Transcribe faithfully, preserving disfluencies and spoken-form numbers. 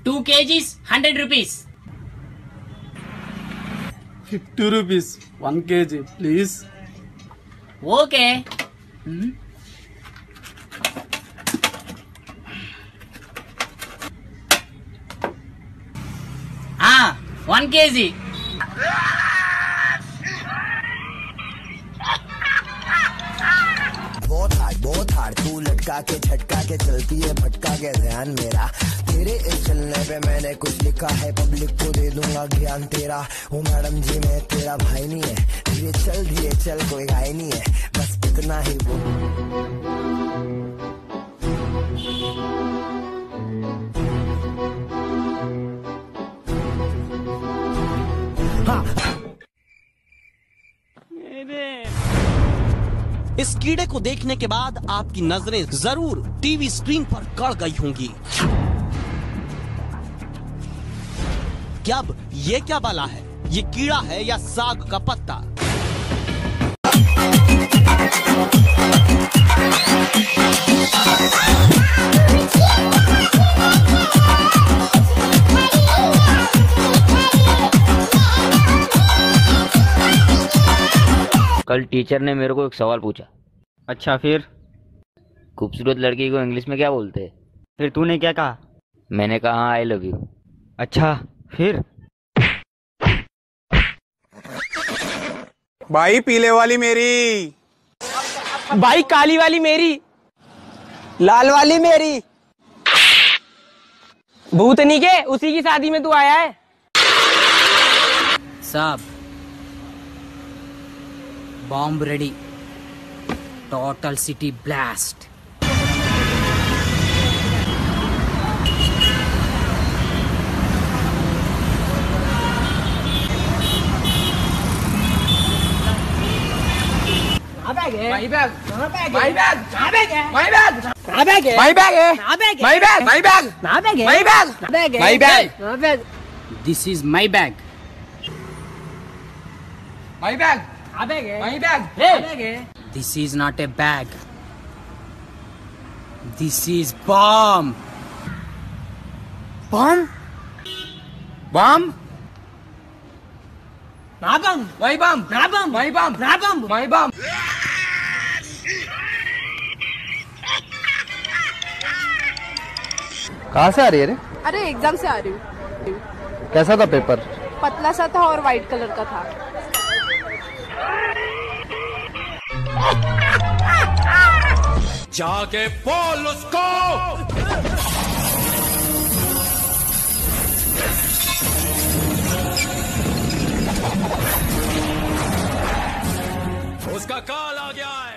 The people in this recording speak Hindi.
To KGs hundred rupees. Two rupees, one kg, please. Okay. Hmm? Ah, one kg. बहुत हार्ड बहुत हार्ड तू लटका के झटका के चलती है भटका के ध्यान मेरा तेरे इस चलने पे मैंने कुछ लिखा है पब्लिक को दे दूंगा ज्ञान तेरा. ओ मैडम जी मैं तेरा भाई नहीं है धीरे चल धीरे चल कोई घाय नहीं है बस इतना ही वो. हाँ. इस कीड़े को देखने के बाद आपकी नजरें जरूर टीवी स्क्रीन पर गड़ गई होंगी. क्या अब ये क्या बाला है? ये कीड़ा है या साग का पत्ता? कल टीचर ने मेरे को एक सवाल पूछा. अच्छा फिर? खूबसूरत लड़की को इंग्लिश में क्या बोलते हैं? फिर तूने क्या कहा? मैंने कहा आई लव यू. अच्छा फिर? भाई पीले वाली मेरी. भाई काली वाली मेरी. लाल वाली मेरी. भूतनी के उसी की शादी में तू आया है. साहब bomb ready. Total city blast. My bag my bag my bag my bag my bag my bag my bag my bag my bag my bag. This is my bag. My bag my bag. This is not a bag. This is bomb. Bomb bomb ना बम माई बम ना बम माई बम ना बम माई बम. कहाँ से आ रही है रे? अरे एग्जाम से आ रही हूँ. कैसा था पेपर? पतला सा था और वाइट कलर का था. जाके बोल उसको. उसका काल आ गया है.